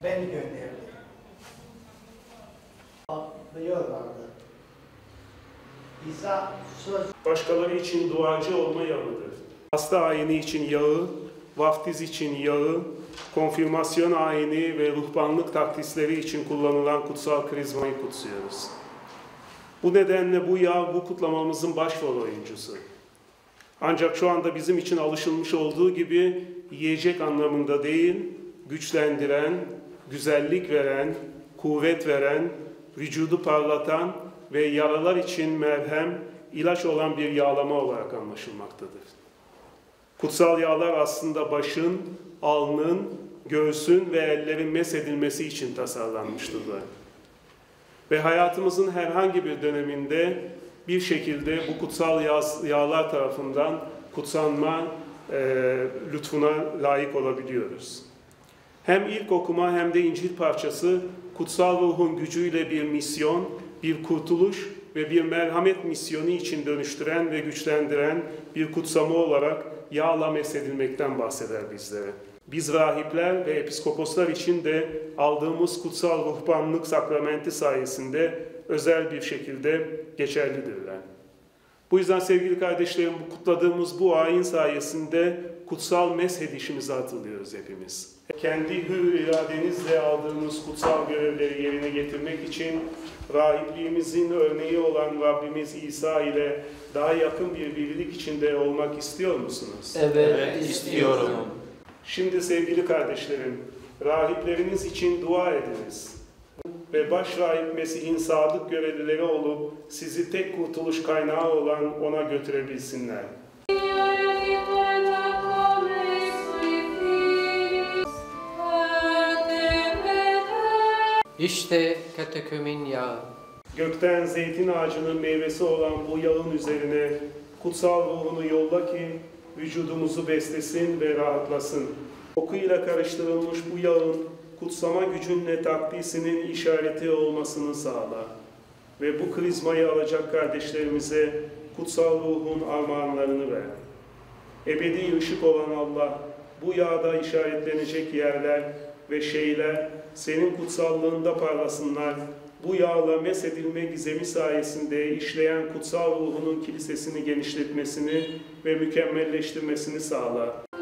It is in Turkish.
Beni gönderdi. Yol vardı. İsa söz. Başkaları için duacı olma yağıdır. Hasta ayini için yağı, vaftiz için yağı, konfirmasyon ayini ve ruhbanlık takdisleri için kullanılan kutsal krizmayı kutsuyoruz. Bu nedenle bu yağ bu kutlamamızın başrol oyuncusu. Ancak şu anda bizim için alışılmış olduğu gibi yiyecek anlamında değil, güçlendiren, güzellik veren, kuvvet veren, vücudu parlatan ve yaralar için merhem, ilaç olan bir yağlama olarak anlaşılmaktadır. Kutsal yağlar aslında başın, alnın, göğsün ve ellerin mesedilmesi için tasarlanmıştırlar. Ve hayatımızın herhangi bir döneminde bir şekilde bu kutsal yağlar tarafından kutsanma lütfuna layık olabiliyoruz. Hem ilk okuma hem de İncil parçası kutsal ruhun gücüyle bir misyon, bir kurtuluş ve bir merhamet misyonu için dönüştüren ve güçlendiren bir kutsama olarak yağla mesedilmekten bahseder bizlere. Biz rahipler ve episkoposlar için de aldığımız kutsal ruhbanlık sakramenti sayesinde özel bir şekilde geçerlidirler. Bu yüzden sevgili kardeşlerim, kutladığımız bu ayin sayesinde kutsal meshedişimizi hatırlıyoruz hepimiz. Kendi hür iradenizle aldığımız kutsal görevleri yerine getirmek için rahipliğimizin örneği olan Rabbimiz İsa ile daha yakın bir birlik içinde olmak istiyor musunuz? Evet, istiyorum. Şimdi sevgili kardeşlerim, rahipleriniz için dua ediniz. Ve baş rahip Mesih'in sadık görevlileri olup sizi tek kurtuluş kaynağı olan ona götürebilsinler. İşte katekümin yağı. Gökten zeytin ağacının meyvesi olan bu yağın üzerine kutsal ruhunu yolla ki vücudumuzu beslesin ve rahatlasın. Okuyla karıştırılmış bu yağın kutsama gücünle takdisinin işareti olmasını sağla. Ve bu krizmayı alacak kardeşlerimize kutsal ruhun armağanlarını ver. Ebedi ışık olan Allah, bu yağda işaretlenecek yerler ve şeyler senin kutsallığında parlasınlar. Bu yağla mesedilme gizemi sayesinde işleyen kutsal ruhunun kilisesini genişletmesini ve mükemmelleştirmesini sağla.